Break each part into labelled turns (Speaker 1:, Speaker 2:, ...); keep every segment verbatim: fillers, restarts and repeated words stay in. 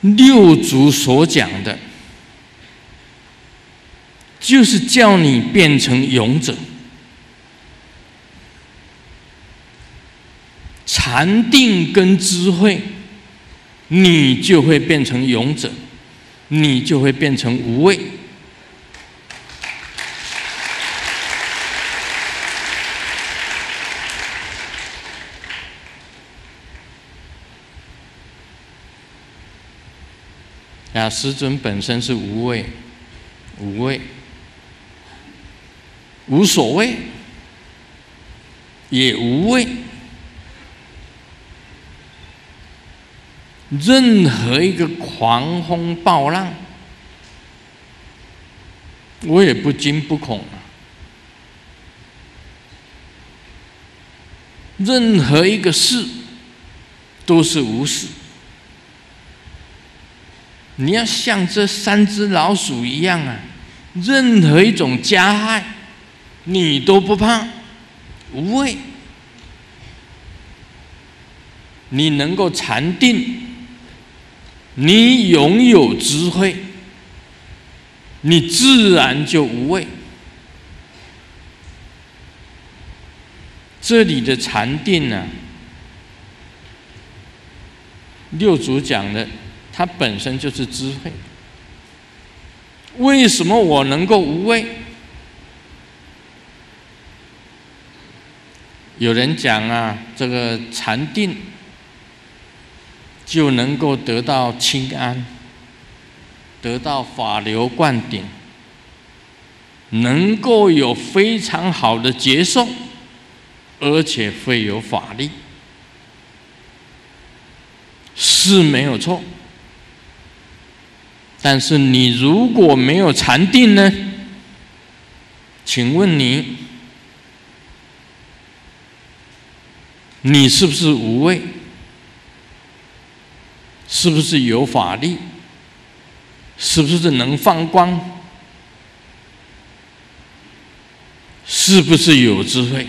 Speaker 1: 六祖所讲的，就是叫你变成勇者。禅定跟智慧，你就会变成勇者，你就会变成无畏。啊，师尊本身是无畏，无畏，无所谓，也无畏。任何一个狂风暴浪，我也不惊不恐啊。任何一个事都是无事。你要像这三只老鼠一样啊，任何一种加害，你都不怕，无畏。你能够禅定，你拥有智慧，你自然就无畏。这里的禅定啊，六祖讲的，它本身就是智慧。为什么我能够无畏？有人讲啊，这个禅定就能够得到清安，得到法流灌顶，能够有非常好的接受，而且会有法力，是没有错。但是你如果没有禅定呢？请问你，你是不是无畏？是不是有法力？是不是能放光？是不是有智慧？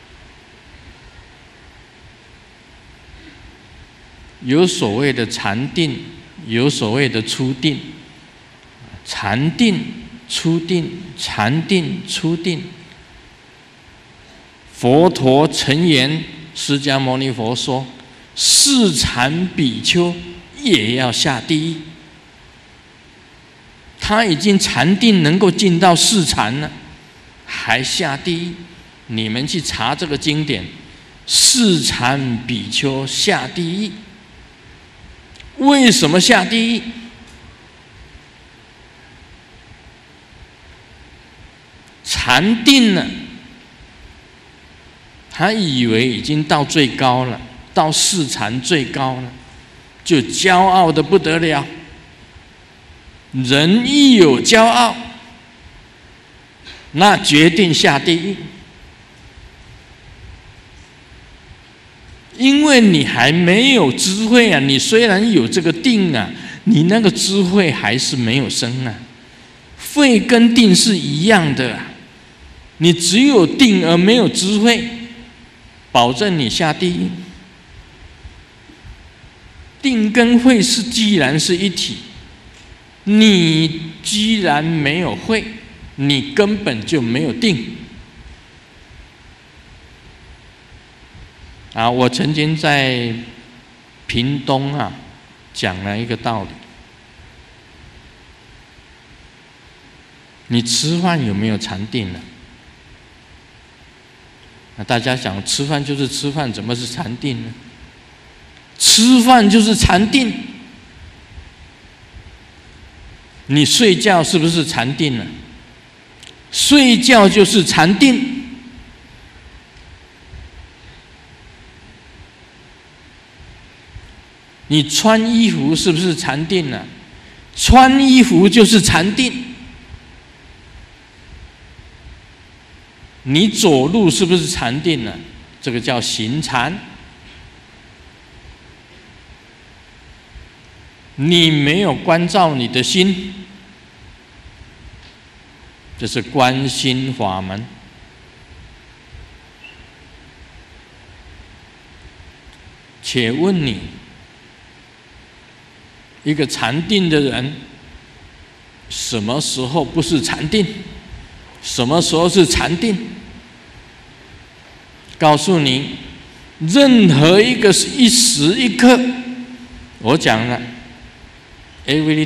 Speaker 1: 有所谓的禅定，有所谓的初定。禅定、初定、禅定、初定。佛陀曾言，释迦牟尼佛说，四禅比丘也要下地狱。他已经禅定能够进到四禅了，还下地狱？你们去查这个经典，四禅比丘下地狱。为什么下地狱？禅定了，他以为已经到最高了，到四禅最高了，就骄傲得不得了。人一有骄傲，那决定下地狱。因为你还没有智慧啊，你虽然有这个定啊，你那个智慧还是没有生啊。慧跟定是一样的啊，你只有定而没有智慧，保证你下地狱。定跟慧是既然是一体，你既然没有慧，你根本就没有定。啊，我曾经在屏东啊讲了一个道理：你吃饭有没有禅定呢？那大家想，吃饭就是吃饭，怎么是禅定呢？吃饭就是禅定。你睡觉是不是禅定呢？睡觉就是禅定。你穿衣服是不是禅定呢？穿衣服就是禅定。你走路是不是禅定呢？这个叫行禅。你没有关照你的心，这是观心法门。且问你， 一个禅定的人，什么时候不是禅定？什么时候是禅定？告诉你，任何一个一时一刻，我讲了 ，every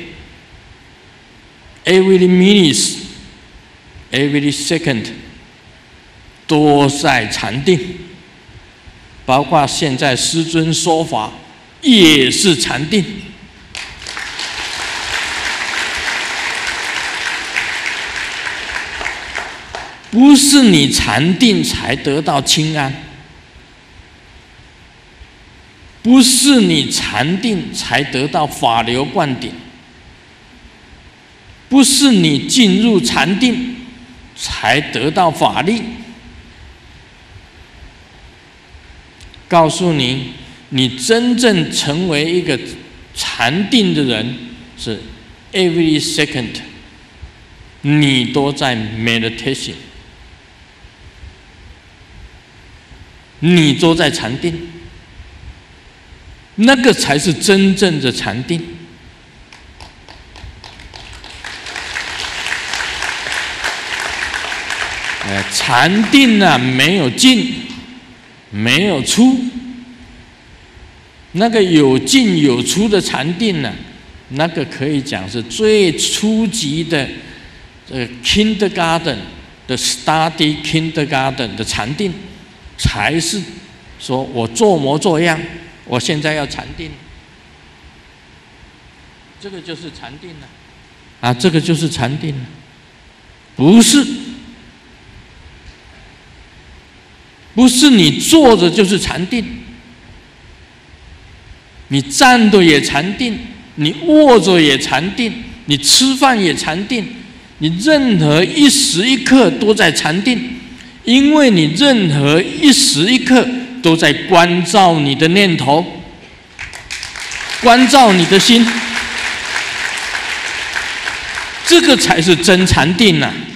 Speaker 1: day。Every minute, every second 都在禅定，包括现在师尊说法也是禅定。不是你禅定才得到清安，不是你禅定才得到法流灌顶。不是你进入禅定才得到法力。告诉你，你真正成为一个禅定的人，是 every second 你都在 meditation， 你都在禅定，那个才是真正的禅定。呃，禅定啊，没有进，没有出。那个有进有出的禅定呢、啊，那个可以讲是最初级的，呃 ，kindergarten 的 study kindergarten 的禅定，才是说我做模做样，我现在要禅定，这个就是禅定了，啊，这个就是禅定了，不是。不是你坐着就是禅定，你站着也禅定，你卧着也禅定，你吃饭也禅定，你任何一时一刻都在禅定，因为你任何一时一刻都在关照你的念头，关照你的心，这个才是真禅定啊！